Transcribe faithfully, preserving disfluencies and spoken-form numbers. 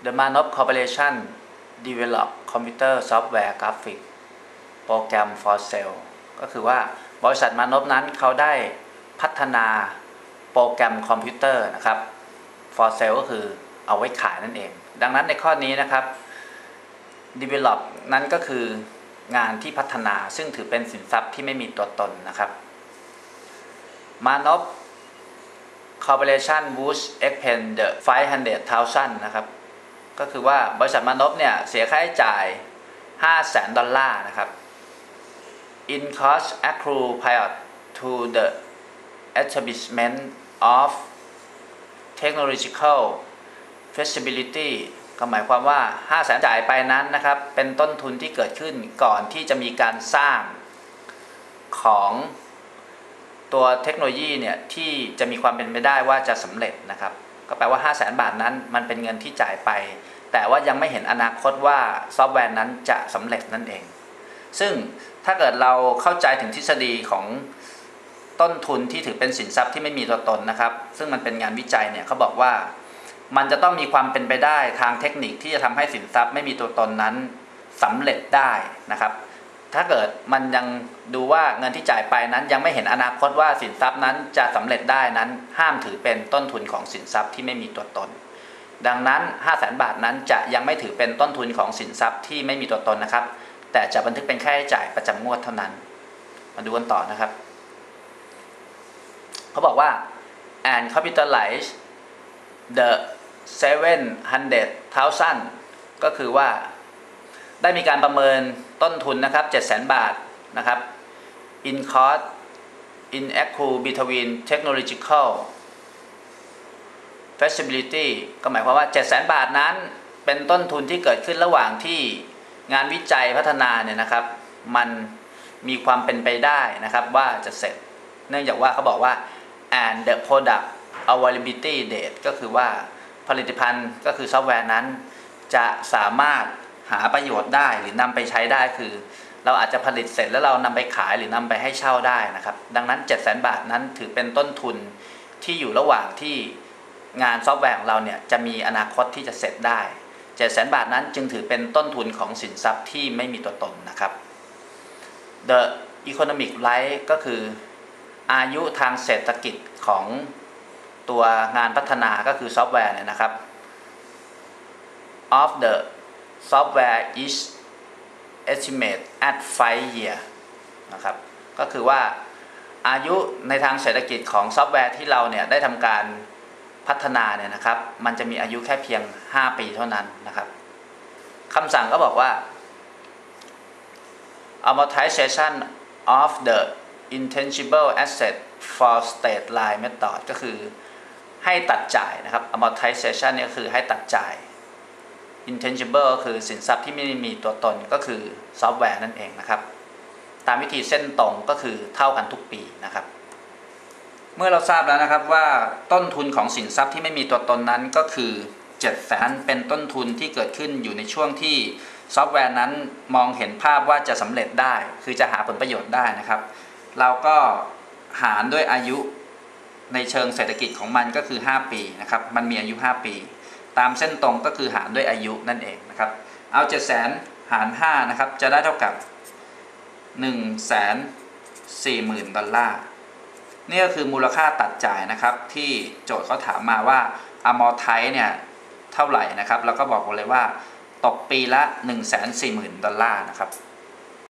The Manob Corporation develop computer software graphic program for sale ก็คือว่าบริษัทมานพนั้นเขาได้พัฒนาโปรแกรมคอมพิวเตอร์นะครับ for sale ก็คือเอาไว้ขายนั่นเองดังนั้นในข้อนี้นะครับ develop นั้นก็คืองานที่พัฒนาซึ่งถือเป็นสินทรัพย์ที่ไม่มีตัวตนนะครับมานพ Corporation would expend the five hundred thousand นะครับก็คือว่าบริษัทมานพเนี่ยเสียค่าใช้จ่าย ห้าแสน ดอลลาร์นะครับ in cost accrue prior to the establishment of technological feasibility ก็หมายความว่า ห้าแสน จ่ายไปนั้นนะครับเป็นต้นทุนที่เกิดขึ้นก่อนที่จะมีการสร้างของตัวเทคโนโลยีเนี่ยที่จะมีความเป็นไปได้ว่าจะสำเร็จนะครับก็แปลว่า ห้าแสน บาทนั้นมันเป็นเงินที่จ่ายไปแต่ว่ายังไม่เห็นอนาคตว่าซอฟต์แวร์นั้นจะสำเร็จนั่นเองซึ่งถ้าเกิดเราเข้าใจถึงทฤษฎีของต้นทุนที่ถือเป็นสินทรัพย์ที่ไม่มีตัวตนนะครับซึ่งมันเป็นงานวิจัยเนี่ยเขาบอกว่ามันจะต้องมีความเป็นไปได้ทางเทคนิคที่จะทำให้สินทรัพย์ไม่มีตัวตนนั้นสำเร็จได้นะครับถ้าเกิดมันยังดูว่าเงินที่จ่ายไปนั้นยังไม่เห็นอนาคตว่าสินทรัพย์นั้นจะสำเร็จได้นั้นห้ามถือเป็นต้นทุนของสินทรัพย์ที่ไม่มีตัวตนดังนั้น ห้าแสน บาทนั้นจะยังไม่ถือเป็นต้นทุนของสินทรัพย์ที่ไม่มีตัวตนนะครับแต่จะบันทึกเป็นค่าใช้จ่ายประจำงวดเท่านั้นมาดูกันต่อนะครับเขาบอกว่า and capitalize the seven hundred thousand ก็คือว่าได้มีการประเมินต้นทุนนะครับ เจ็ดแสน บาทนะครับ in cost in accrue between technological feasibility ก็หมายความว่า เจ็ดแสน บาทนั้นเป็นต้นทุนที่เกิดขึ้นระหว่างที่งานวิจัยพัฒนาเนี่ยนะครับมันมีความเป็นไปได้นะครับว่าจะเสร็จเนื่องจากว่าเขาบอกว่า and the product availability date ก็คือว่าผลิตภัณฑ์ก็คือซอฟต์แวร์นั้นจะสามารถหาประโยชน์ได้หรือนำไปใช้ได้คือเราอาจจะผลิตเสร็จแล้วเรานำไปขายหรือนำไปให้เช่าได้นะครับดังนั้น เจ็ดแสน บาทนั้นถือเป็นต้นทุนที่อยู่ระหว่างที่งานซอฟต์แวร์ของเราเนี่ยจะมีอนาคตที่จะเสร็จได้ เจ็ดแสน บาทนั้นจึงถือเป็นต้นทุนของสินทรัพย์ที่ไม่มีตัวตนนะครับ The economic life ก็คืออายุทางเศรษฐกิจของตัวงานพัฒนาก็คือซอฟต์แวร์เนี่ยนะครับ of the software is estimate at five year นะครับก็คือว่าอายุในทางเศรษฐกิจของซอฟต์แวร์ที่เราเนี่ยได้ทำการพัฒนาเนี่ยนะครับมันจะมีอายุแค่เพียงห้าปีเท่านั้นนะครับคำสั่งก็บอกว่า amortization of the intangible asset for straight line method ก็คือให้ตัดจ่ายนะครับ amortization เนี่ยก็คือให้ตัดจ่าย intangible ก็คือสินทรัพย์ที่ไม่มีตัวตนก็คือซอฟต์แวร์นั่นเองนะครับตามวิธีเส้นตรงก็คือเท่ากันทุกปีนะครับเมื่อเราทราบแล้วนะครับว่าต้นทุนของสินทรัพย์ที่ไม่มีตัวตนนั้นก็คือ เจ็ดแสน เป็นต้นทุนที่เกิดขึ้นอยู่ในช่วงที่ซอฟต์แวร์นั้นมองเห็นภาพว่าจะสำเร็จได้คือจะหาผลประโยชน์ได้นะครับเราก็หารด้วยอายุในเชิงเศรษฐกิจของมันก็คือห้าปีนะครับมันมีอายุห้าปีตามเส้นตรงก็คือหารด้วยอายุนั่นเองนะครับเอา เจ็ดแสน หารห้านะครับจะได้เท่ากับ หนึ่งแสนสี่หมื่น ดอลลาร์นี่ก็คือมูลค่าตัดจ่ายนะครับที่โจทย์เขาถามมาว่า amortize เนี่ยเท่าไหร่นะครับแล้วก็บอกเลยว่าตกปีละ หนึ่งแสนสี่หมื่น ดอลลาร์นะครับ